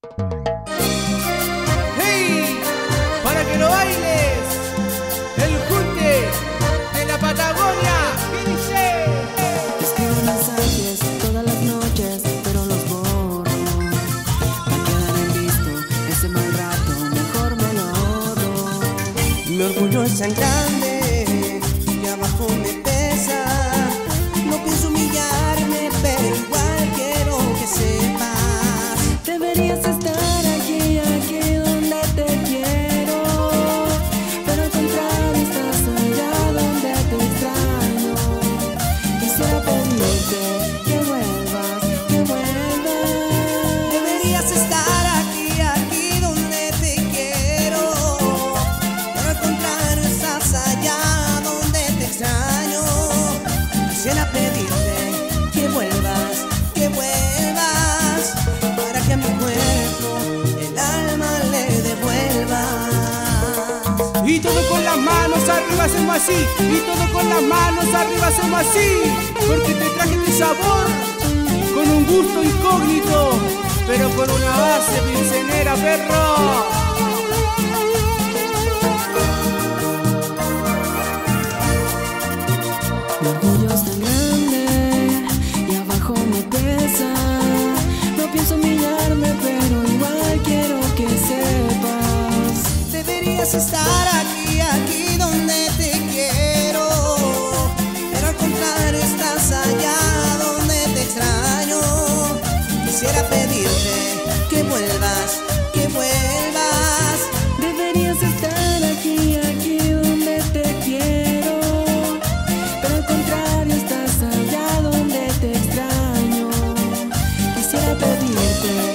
¡Hey! Para que lo bailes, el junte de la Patagonia. ¿Qué dice? Escribo mensajes todas las noches, pero los borro. Pa' quedar en visto ese mal rato, mejor me lo ahorro. Mi orgullo es tan grande y abajo me pesa. No pienso humillarme, pero igual quiero que sepas. Deberías estar aquí, aquí donde te quiero, pero al contrario estás allá donde te extraño. Quisiera pedirte que vuelvas, que vuelvas. Deberías estar aquí, aquí donde te quiero, pero al contrario estás allá donde te extraño. Quisiera pedirte que vuelvas, que vuelvas, para que a mi cuerpo el alma le devuelvas. Y todo con las manos arriba hacemos así, y todo con las manos arriba hacemos así, porque te traje este sabor con un gusto incógnito, pero con una base pincenera, perro. Mi orgullo es tan grande y abajo me pesa. No pienso humillarme, pero igual quiero que sepas. Deberías estar aquí, aquí donde te quiero, pero al contrario estás allá donde te extraño. Quisiera pedirte que vuelvas, que vuelvas. Deberías estar aquí, aquí donde te quiero, pero al contrario estás allá donde te extraño. Quisiera pedirte